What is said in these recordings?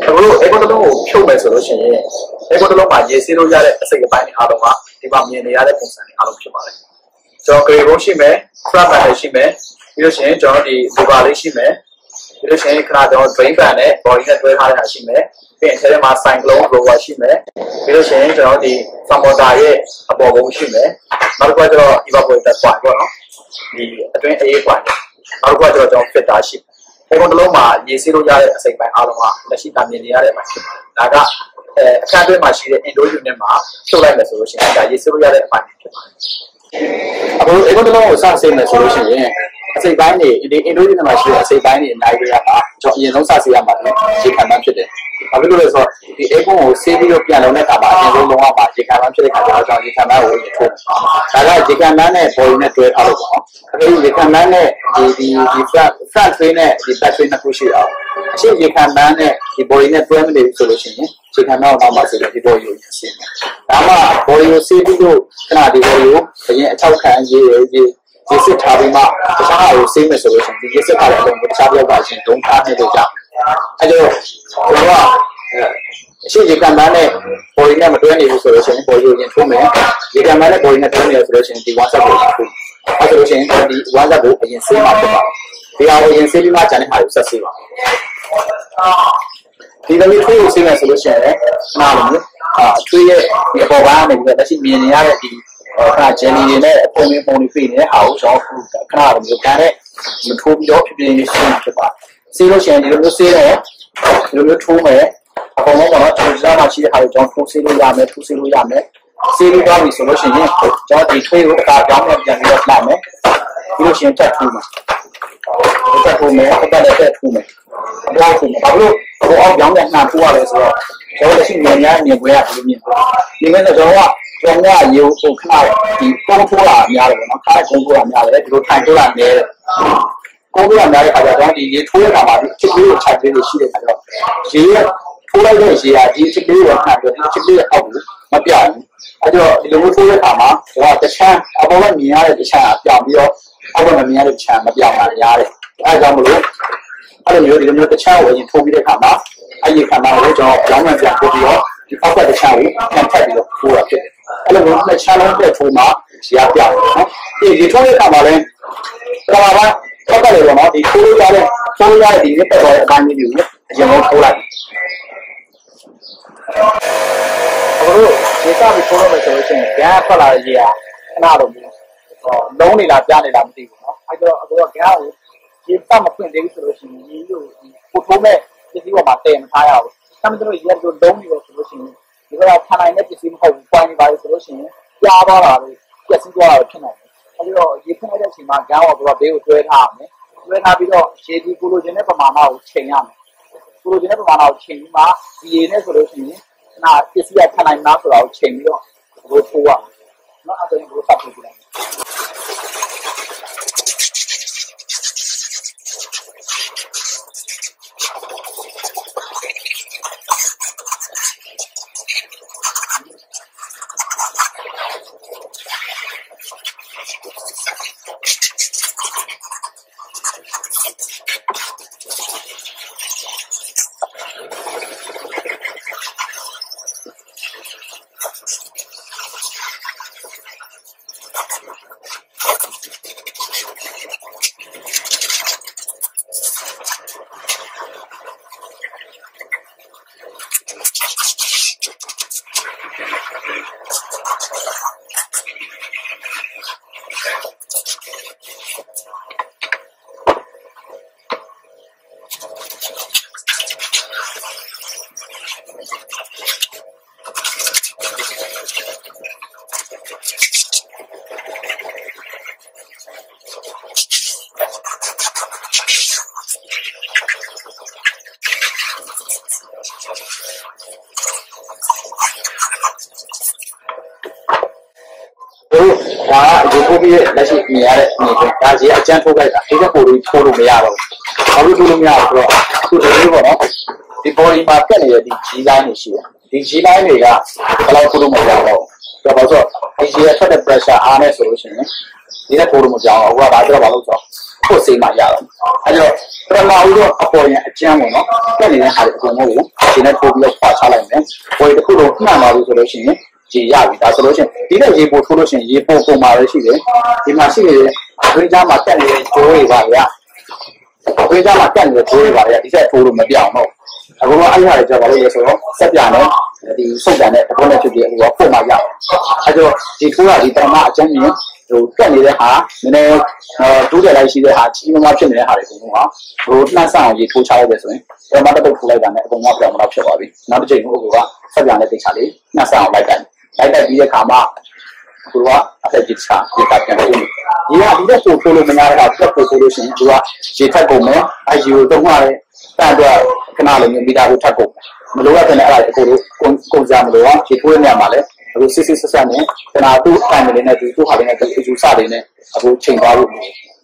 အခုအဲ့ကတော့ဖြုတ်မယ်ဆိုလို့ရှိရင်အဲ့ကတော့မှရေစီးလို့ရတဲ့အစိတ်အပိုင်းအားလုံးကဒီမှာမြင်နေရတဲ့ပုံစံတွေအားလုံးဖြစ်ပါတယ်ကျွန်တော် grey bone ရှိမယ် front band ရှိမယ်ပြီးလို့ရှိရင်ကျွန်တော်ဒီ liver လေးရှိမယ်ပြီးလို့ရှိရင်ခဏကျွန်တော် drain band နဲ့ body နဲ့တွဲထားတဲ့ဟာရှိမယ်ပြီးရင်ထဲမှာ cyclone roller ရှိမယ်ပြီးလို့ရှိရင်ကျွန်တော်ဒီ thermometer ရဲ့အပေါ်ဘုံရှိမယ်နောက်တစ်ခါကျတော့ evaporator point ပေါ့နော်ဒီအတွင်းအေး point နောက်တစ်ခါကျတော့ကျွန်တော် filter ရှိအဲ့ဒီလုံးမှာရေစီးလို့ရတဲ့အစိတ်ပိုင်းအားလုံးကလက်ရှိတာမြင်နေရတဲ့အပိုင်းဖြစ်ပါတယ်ဒါကအခန်းတွင်းမှာရှိတဲ့ indoor unit မှာဖြုတ်လိုက်မယ်ဆိုလို့ရှိရင်ဒါရေစီးလို့ရတဲ့အပိုင်းဖြစ်ပါတယ်အခုအဲ့ဒီလုံးကိုစဆေးမယ်ဆိုလို့ရှိရင်အစိတ်ပိုင်းတွေဒီ indoor unit မှာရှိတဲ့အစိတ်ပိုင်းတွေအများကြီးရပါကျွန်တော်အရင်ဆုံးစဆေးရမှာလေရေခံမှန်းဖြစ်တယ်ဘာဖြစ်လို့လဲဆိုတော့ဒီ air con ကိုဆေးပြီးတော့ပြန်လုံးတဲ့အခါမှာအရင်ဆုံးလုံးဝမှာရေခံမှန်းဖြစ်တဲ့အခါကျတော့ရေခံမှန်းကိုရေထိုးဒါကရေခံမှန်းနဲ့ body နဲ့တွဲထားလို့ပေါ့အဲဒီရေခံမှန်းနဲ့ဒီ front train နဲ့ဒီ back train နှစ်ခုရှိအောင်အရှိရေခံမှန်းနဲ့ဒီ body နဲ့တွဲမနေဘူးဆိုလို့ရှိရင်ရေခံမှန်းအောင်မှဆိုတော့ဒီ body ကိုရှင်းတယ်ဒါမှ body ကိုဆေးပြီးတော့ခဏဒီ body ကိုအရင်အထောက်ခံရေစစ်ထားပြီးမှတခြားဟာကိုဆေးမယ်ဆိုလို့ရှိရင်ဒီရေစစ်ထားတဲ့အလုံးကိုတခြားပြောက်ပါချင်းဒုံထားနေလို့ကြအဲဒါကျွန်တော်ကအရှိရေခံမှန်းနဲ့ body နဲ့မတွဲနေဘူးဆိုလို့ရှိရင် body ကိုရင်ထိုးမယ်ရေခံမှန်းနဲ့ body နဲ့တွဲနေရဆိုလို့ရှိရင်ဒီ one set ကိုရင်ထိုးအဲဆိုလို့ရှိရင်ဒီ one set ကိုအရင်ဆေးမှာဖြစ်ပါတယ်ဒီဟာကိုရင်ဆေးပြီးမှကျန်တဲ့ဟာကိုဆက်ဆေးပါဒီလိုမျိုးထွေးကိုဆေးမယ်ဆိုလို့ရှိရင်လည်းနားလို့ထွေးရဲ့ဒီအပေါ်ပိုင်းကနေပြီးတော့လက်ရှိမြင်နေရတဲ့ဒီခဏဂျယ်လီတွေနဲ့အပုံလေးပုံလေးပြည့်နေတဲ့ဟာကိုကျွန်တော်ခဏလိုမျိုးကန်နဲ့မထိုးပြီးတော့ဖြည်းဖြည်းရှင်းဖြစ်ပါဆေးလို့ရှိရင်ဒီလိုမျိုးဆေးတယ်ဒီလိုမျိုးထိုးမယ်အကုန်လုံးကတော့ကျွန်တော်ကြားမှာရှိတဲ့ဟာကိုကျွန်တော်ထိုးဆေးလို့ရမယ်ထိုးဆေးလို့ရမယ်ဆေးလို့ရပြီဆိုလို့ရှိရင်ကျွန်တော်ဒီထွေးကိုအခါကြောင်းနဲ့ပြန်ပြီးတော့လှမယ်ပြီးလို့ရှိရင်တက်ထိုးမယ်တက်ထိုးမယ်တက်လက်ထိုးမယ်ဘာလို့ဘာလို့ဘောအောင်ကြောင်းနဲ့နှာထိုးရလဲဆိုတော့ကျွန်တော်လက်ရှိမြင်များမြင်ပွဲရပြီးမြင်ဒီမဲ့ဆိုတော့ကျွန်တော်ကရေကိုခဏဒီကုန်းထိုးတာများတယ်နော်ခါကုန်းထိုးတာများတယ်ဒီလိုထိုင်ထိုးတာနည်းတယ်ကုန်းထိုးတာများတဲ့အခါကျတော့ဒီရေထိုးရတာမှာဒီချစ်လေးကိုခြိုက်ပေးလို့ရှိတဲ့အခါကျတော့ရေထိုးလိုက်တဲ့ရေကဒီချစ်လေးကိုနှာပြီးဒီချစ်လေးရဲ့အောက်ကိုမပြောင်းဘူးအဲတော့ဒီလိုထိုးတဲ့အခါမှာတော့တချမ်းအပေါ်ကမြင်ရတဲ့တချမ်းကပြောင်းပြီးတော့အောက်ကမမြင်ရတဲ့ချမ်းမပြောင်းတာများတယ်အဲဒါကြောင့်မလို့အဲ့လိုမျိုးဒီလိုမျိုးတချမ်းကိုရင်ထိုးပြီးတဲ့အခါမှာအဲ့ဒီခါမှာတော့ကျွန်တော်ရောင်းမှန်ပြန်ပို့ပြီးတော့ဒီအောက်ကတချမ်းကိုပြန်ထပ်ပြီးတော့ထိုးရဖြစ်တယ်အဲ့လိုမျိုးနှစ်ချမ်းလုံးပြည့်ထိုးမှရှားပြောင်းတယ်နော်ဒီထိုးတဲ့အခါမှာလည်းကဘာပါထောက်တယ်ပေါ့နော်ဒီထိုးရတဲ့ဒီနေ့ပတ်တော်တဲ့အပိုင်းလေးတွေကိုအရင်ဆုံးထိုးလိုက်အခုဒီစပြီးထိုးလို့မယ်ဆိုလို့ရှိရင်ဂန်းထွက်လာတဲ့ရေကခဏတော့လုံးနေလားကြားနေလားမသိဘူးနော်အဲ့တော့အခုကဂန်းကိုရေပတ်မဖွင့်သေးဘူးဆိုလို့ရှိရင်ရေကိုပို့ထိုးမဲ့ပစ္စည်းပေါ်မှာတည်မထားရဘူး။ဒါမှမဟုတ်ရေကလုံးနေလို့ဆိုလို့ရှိရင်ဒီကခံနိုင်တဲ့ပစ္စည်းမဟုတ်ဘူး။ပွိုင်းနေပါလို့ဆိုလို့ရှိရင်ကြားသွားတာလေပျက်စီးသွားတာဖြစ်နိုင်တယ်။အဲဒီတော့ရေဖွင့်လိုက်တဲ့အချိန်မှာဂန်းကိုဘေးကိုတွဲထားရမယ်။တွဲထားပြီးတော့ရေဒီကိုလိုချင်တဲ့ပမာဏကိုချိန်ရမယ်။ကိုလိုချင်တဲ့ပမာဏကိုချိန်ပြီးမှဒီရေနဲ့ဆိုလို့ရှိရင်ခဏပစ္စည်းကခံနိုင်မှာဆိုတာကိုချိန်ပြီးတော့ဘိုးထိုးရမယ်။နော်အဲ့ဒါကိုဘိုးဆက်ထိုးပြလိုက်ဒီကိုပြီးလက်ရှိမြင်ရတဲ့အနေနဲ့ဒါကြီးအကျန်းထိုးလိုက်တာဒီကပိုလေးထိုးလို့မရတော့ဘူးဘာလို့ထိုးလို့မရဘူးဆိုတော့အခုဒီလိုပေါ့နော်ဒီ body မှာပြတ်နေတဲ့ဒီ G line တွေရှိတယ်ဒီ G line တွေကဘယ်လောက်ထိုးလို့မရတော့ဘူးဒါပါဆိုဒီ G ရဲ့ထွက်တဲ့ pressure အားနဲ့ဆိုလို့ရှိရင်ဒီနဲ့ထိုးလို့မကြောက်ဘူးအခုကဘာပြောပါလို့ဆိုတော့ဖို့စိတ်မှရတော့အဲဒါပထမဦးဆုံးအပေါ်ရင်အကျန်းပေါ့နော်ပြက်နေတဲ့ဟာတွေအကုန်လုံးကိုဒီနဲ့ထိုးပြီးတော့ခွာချလိုက်မယ်ဝေတစ်ခုလုံးနှံ့ပါလို့ဆိုလို့ရှိရင်ရေရပြီဒါဆိုလို့ရှိရင်ဒီနဲ့ရေပို့ထိုးလို့ရှိရင်ရေပို့ပုံမှာလည်းရှိတယ်ဒီမှာရှိနေတဲ့အတွင်းကြားမှာတက်နေတဲ့ဂျိုးတွေပါလေအတွင်းကြားမှာတက်နေတဲ့ဂျိုးတွေပါလေဒီဆက်ထိုးလို့မပြောင်းတော့အခုတော့အဲ့ဟာတွေကြောက်ပါလို့လဲဆိုတော့ဆက်ပြနဲ့ဒီစုပ်ပြန်တဲ့ဘုံနဲ့ဖြစ်ပြီးအခုတော့ပုံမှာရအဲဒါဒီထိုးတာဒီပထမအကျန်းမြင်ဟိုတက်နေတဲ့ဟာနည်းနည်းဒုတိယလိုက်ရှိတဲ့ဟာကြီးမားဖြစ်နေတဲ့ဟာတွေကုန်လုံးကဟိုနှမ်းဆောင်ရေထိုးချလိုက်တယ်ဆိုရင်ပထမတစ်ပုတ်ထိုးလိုက်တာနဲ့အကုန်လုံးပြောင်းမတော့ဖြစ်သွားပြီနောက်တစ်ချိန်ဟိုကဆက်ပြန်တဲ့တိတ်ချလေးနှမ်းဆောင်လိုက်တယ်ပြီးတဲ့အခါမှာသူကအသက်ကြီးချာဒီကပြန်လို့ရေကဒီတက်ပို့ထိုးလို့မရတဲ့အခါတက်ပို့ထိုးလို့ရှိရင်သူကရေထက်ကုန်မယ်အဲရေကိုတုံးရတယ်တန်တော့ခဏလေးမီတာကိုထက်ကုန်မလိုရတဲ့အဲ့ဒါအကိုတို့ကုန်ကြမလို့ရောရေထိုးရနေမှာလဲအခုစစ်ဆက်နဲ့ခဏသူ့အတိုင်းလေးနဲ့သူ့ဟာလေးနဲ့သူ့စလေးနဲ့အခုချိန်သွားလို့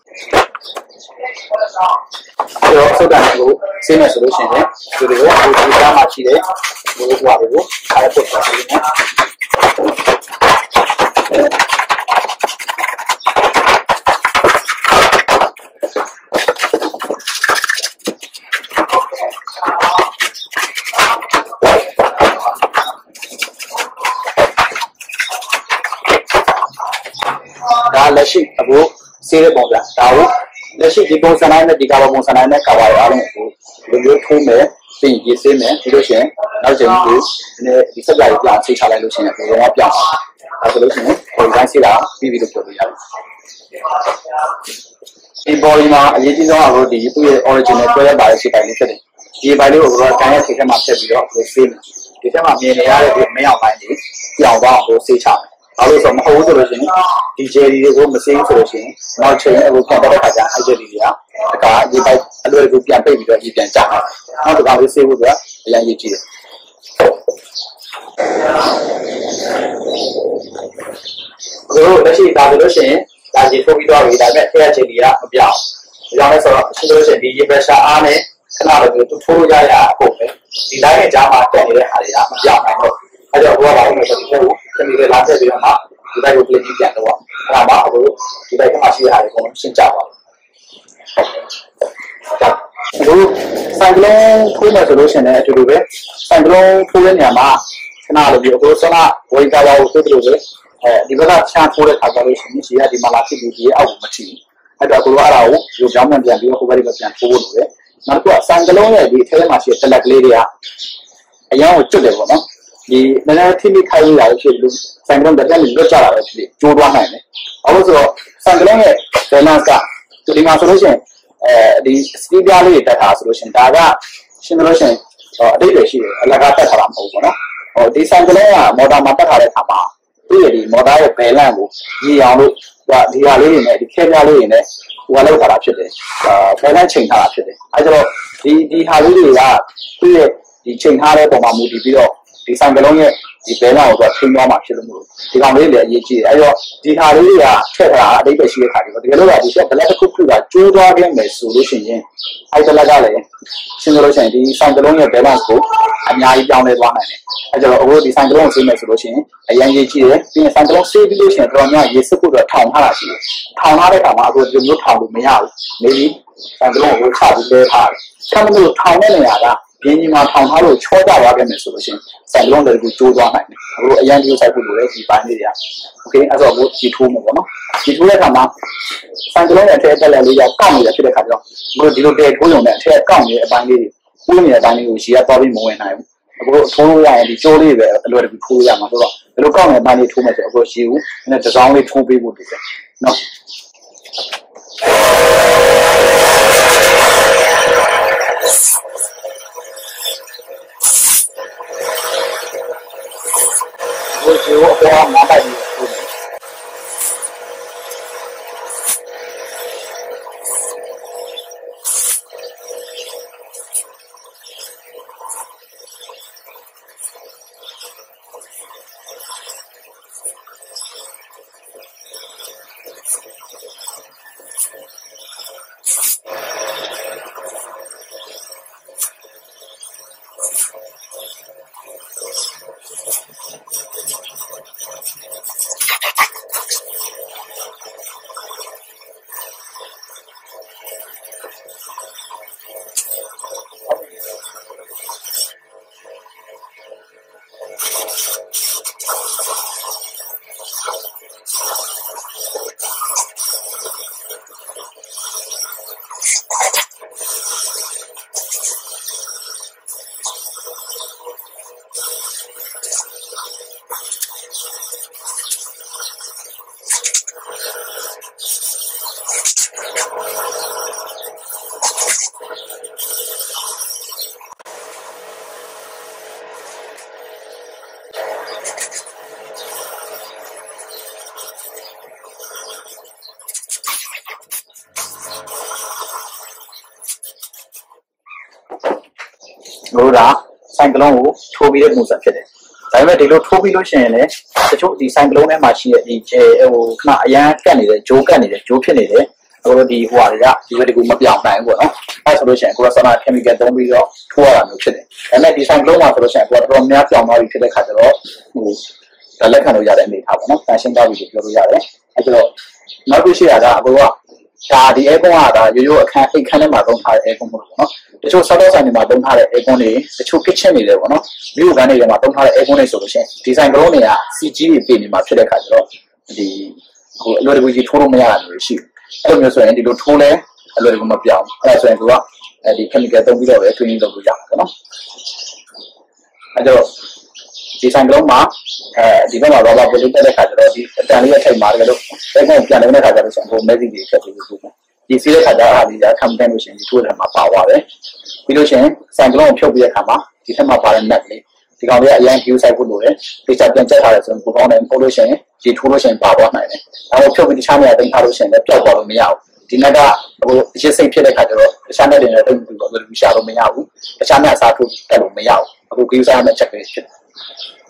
တော့ဆက်တယ်ကိုစင်းနေဆိုလို့ရှိရင်ဒီလိုဒီကမှရှိတယ်ဒီလိုဟာတွေကိုအားပုတ်ထားတယ်ဒါလက်ရှိအခုစေးတဲ့ပုံစံဒါကိုလက်ရှိဒီပုံစံတိုင်းနဲ့ဒီကာဗာပုံစံတိုင်းနဲ့ကာဗာရအောင်ကိုဒီလိုထိုးမယ်ပြီးရေးစေးမယ်ပြီးလို့ရှိရင်နောက်ချိန်ဒီဒီစက်ပြားကိုပြောင်းချိချလိုက်လို့ရှိရင်ဘယ်တော့ပြောင်းဒါဆိုလို့ရှိရင်ပုံစံစေးတာပြီးပြီးလို့ပြောလို့ရတယ်ဒီပေါ်ဒီမှာအရေးကြီးဆုံးကတော့ဒီသူ့ရဲ့ original တွဲရပါတဲ့ရှေ့ပိုင်းလေးဖြစ်တယ်ဒီပိုင်းလေးကိုတော့ကန်ရဲ့ထိထဲမှာဖြတ်ပြီးတော့စေးမယ်ဒီထဲမှာမြင်နေရတဲ့ဒီမရောက်ပိုင်းလေးပြောင်းတော့ဟိုစေးချမယ်ဘာလို့ဆိုမဟုတ်ဘူးဆိုလို့ရှိရင်ဒီဂျယ်ဒီတွေကိုမစေးဘူးဆိုလို့ရှိရင်နောက်ချိန်အခုပြန်တဲ့အခါကျအဲ့ဂျယ်ဒီတွေကဒါဒီပိုက်အလွယ်ကူပြန်ပိတ်ပြီးတော့ဒီပြန်ကျတယ်နောက်တစ်ခါလေးစေးဖို့ဆိုတော့အရင်ရေးကြည့်တယ်အခုလက်ရှိဒါဆိုလို့ရှိရင်ဒါကြီးထုတ်ပြီးတော့ပြီဒါပေမဲ့ထည့်ရဂျယ်ဒီကမပြောင်းဒါကြောင့်လဲဆိုတော့ရှိလို့ရှိရင်ဒီရေပရက်ရှာအားနဲ့ခဏတော့သူထိုးလို့ရရအကုန်ပဲဒီတိုင်းနဲ့ကြားမှာတက်နေတဲ့ဟာတွေကမပြောင်းနိုင်တော့အဲ့တော့ဘောပါလို့ဆိုတော့ဒီလိုလာဆက်ပြီးတော့မှဒီဘက်ကိုပြင်ပြန်တော့အဲ့ဒါမှအခုဒီဘက်ကမှရှိရတယ်ကိုရှင်းကြပါအခုဆိုင်ကလုံးထိုးမယ်ဆိုလို့ရှိရင်လည်းအတူတူပဲဆိုင်ကလုံးထိုးတဲ့နေရာမှာခဏလိုပြီးအခုစမဝေကားကိုသိတယ်လို့ဒီဘက်ကချမ်းထိုးတဲ့ခါကျလို့ရှိရင်ဒီကဒီမှာလာဖြစ်ပြီးဒီအောက်ကိုမထိဘူးအဲ့တော့အခုအဲ့ဒါကိုဒီကြောင်းမှပြန်ပြီးတော့ဟိုဘက်ကပြန်ထိုးလို့ပဲနောက်တစ်ခုကဆိုင်ကလုံးရဲ့ဒီထဲမှာရှိတဲ့တလက်ကလေးတွေကအရင်ကကျွတ်တယ်ပေါ့နော်ဒီနည်းနည်းထိမိခိုင်းရလို့ဖြစ်လို့ဆိုင်ကလုံးတက်တက်လွတ်ကြတာပဲဖြစ်ကျိုးသွားနိုင်တယ်။အခုဆိုတော့ဆိုင်ကလုံးရဲ့ balance ကဒီမှာဆိုလို့ရှိရင်ဒီစတီးပြားလေးတက်တာဆိုလို့ရှိရင်ဒါကရှင်းလို့ရှိရင်အတိတ်တွေရှိတယ်အလကားတက်ထားတာမဟုတ်ဘူးနော်။ဟိုဒီဆိုင်ကလုံးကမော်တာမှာတက်ထားတဲ့အခါမှာသူ့ရဲ့ဒီမော်တာရဲ့ balance ကိုညီအောင်လို့ဒီဟာလေးတွေနဲ့ဒီခဲပြားလေးတွေနဲ့ဟိုကလောက်ထားတာဖြစ်တယ်။balance ချိန်ထားတာဖြစ်တယ်။အဲဒါတော့ဒီဟာလေးတွေကသူ့ရဲ့ဒီချိန်ထားတဲ့ပုံမှာမူတည်ပြီးတော့ဒီဆိုင်ကလုံးရဲ့ဒီဘဲလာကိုတော့ထိန်းသွားမှာဖြစ်လို့မလို့ဒီကောင်လေးလည်းအရေးကြီးတယ်အဲတော့ဒီဟာလေးတွေကထည့်ထားတာအတိတ်ပဲရှိတဲ့ခါတွေပေါ့တကယ်လို့ဒီချက်ဘလက်တစ်ခုခုကကျိုးသွားခဲ့မယ်ဆိုလို့ရှိရင်အဲ့ဒီလက်ကလည်းရှင်းလို့ရှိရင်ဒီဆိုင်ကလုံးရဲ့ balance ကိုအများကြီးပြောင်းလဲသွားနိုင်တယ်အဲကြောင့်အခုဒီဆိုင်ကလုံးကိုဆေးမယ်ဆိုလို့ရှိရင်အရင်ရေးကြည့်တယ်ပြီးရင်ဆိုင်ကလုံးဆေးပြီးလို့ရှိရင်တော်များရေးစစ်ဖို့တော့ထောင်ထားတာရှိတယ်ထောင်ထားတဲ့အခါမှာအခုဒီမျိုးထောင်လို့မရဘူးနေပြီးဆိုင်ကလုံးကိုချပြီးလဲထားတယ်ဆမ်းလို့ထောင်တဲ့နေရာကပြင်းကြီးမှာထောင်ထားလို့ချောကြသွားခဲ့မယ်ဆိုလို့ရှိရင်ဆိုင်လုံးလည်းကိုကျိုးသွားနိုင်တယ်အခုအရင်ဒီဆိုင်ဖို့လိုတဲ့ဒီပိုင်းလေးတွေကโอเคအဲ့တော့ကိုဒီထိုးမှာပေါ့နော်ဒီထိုးတဲ့အခါမှာဆိုင်လုံးရဲ့အထက်တက်လက်လေးရောက်ကောက်နေတာဖြစ်တဲ့အခါကျတော့ကိုဒီလိုတဲထိုးရုံနဲ့အထက်ကောက်နေတဲ့အပိုင်းလေးတွေပိုးနေတဲ့အပိုင်းလေးကိုရှည်ရသွားပြီးမဝင်နိုင်ဘူးအခုထိုးလို့ရရင်ဒီကျိုးလေးပဲအလွယ်တကူထိုးရမှာဆိုတော့ဒီလိုကောက်နေတဲ့အပိုင်းလေးထိုးမယ်ဆိုအခုရှည်ဘူးနည်းတစ်စောင်းလေးထိုးပေးဖို့တူတယ်နော်我我麻烦你。 လို့ဒါဆိုင်ကလုံးကိုထိုးပြီးတဲ့ပုံစံဖြစ်တယ်ဒါပေမဲ့ဒီလိုထိုးပြီးလို့ရှိရင်လည်းတချို့ဒီဆိုင်ကလုံးထဲမှာရှိတဲ့ဒီဟိုခဏအရန်ကတ်နေတဲ့ဂျိုးကတ်နေတဲ့ဂျိုးဖြစ်နေတယ်အခုဒီဟိုဟာတွေကဒီဘက်တကူမပြောင်းနိုင်ဘူးပေါ့နော်အဲဆိုလို့ရှိရင်ကိုယ်ကစနာ chemical သုံးပြီးတော့ထိုးရတာမျိုးဖြစ်တယ်ဒါပေမဲ့ဒီဆိုင်ကလုံးမှာဆိုလို့ရှိရင်ကိုယ်ကတော်များပြောင်းသွားပြီဖြစ်တဲ့ခါကျတော့ဟိုဒါလက်ခံလို့ရတဲ့အနေထားပေါ့နော်တန်ရှင်းသွားပြီလို့ပြောလို့ရတယ်အဲကျတော့နောက်တစ်ရှိတာကအကိုကဒါဒီ aircon ကဒါရိုးရိုးအခန်းအိတ်ခန်းထဲမှာသုံးထားတဲ့ aircon ပေါ့နော်တချို့ဆော့တော့ဆိုင်တွေမှာသုံးထားတဲ့ aircon တွေတချို့ kitchen တွေလည်းပေါ့နော်မြို့ကန်တွေထဲမှာသုံးထားတဲ့ aircon တွေဆိုလို့ရှိရင်ဒီဆိုင်ကလုံးတွေက CG တွေပြင်နေမှာဖြစ်တဲ့ခါကျတော့ဒီဟိုအလွယ်တကူကြီးထိုးလို့မရတာမျိုးရှိတယ်အဲ့လိုမျိုးဆိုရင်ဒီလိုထိုးလဲအလွယ်တကူမပြောင်းအဲ့ဒါဆိုရင်သူကဒီ chemical သုံးပြီးတော့ပဲ cleaning လုပ်လို့ရမှာပေါ့နော်အဲ့တော့ဒီဆိုင်ကလုံးမှာဒီဘက်မှာဘာသာပို့လို့တဲ့ခါကျတော့ဒီအတန်လေးအထိတ်မှာတကယ်လို့အဲ့ကောင်ပြန်နေတဲ့ခါကျတော့ဆိုဟို message တွေဖြတ်ပြီးလို့ဒီစီးတဲ့ခါကျအားဒီက campaign လို့ရှိရင်ဒီထိုးတဲ့မှာပါသွားတယ်ပြီးလို့ရှိရင်ဆိုင်ကလုံးကိုဖြုတ်ပြီးတဲ့ခါမှာဒီထက်မှာပါတဲ့ net လေးဒီကောင်လေးအရင် view site ပို့လို့ရတယ်ဒီချက်ပြန်ချက်ထားတယ်ဆိုရင်ပိုကောင်းတယ်ပို့လို့ရှိရင်ဒီထိုးလို့ရှိရင်ပါသွားနိုင်တယ်ဒါမှမဟုတ်ဖြုတ်ပြီးတခြားနေရာတင်ထားလို့ရှိရင်လည်းပျောက်သွားလို့မရဘူးဒီ net ကဟိုအရှင်းစိတ်ဖြစ်တဲ့ခါကျတော့တခြား net တွေနဲ့တိတ်ပြီးတော့ရှာလို့မရဘူးတခြား net အစားထိုးတက်လို့မရဘူးအခု view site နဲ့ချက်ပဲဖြစ်တယ်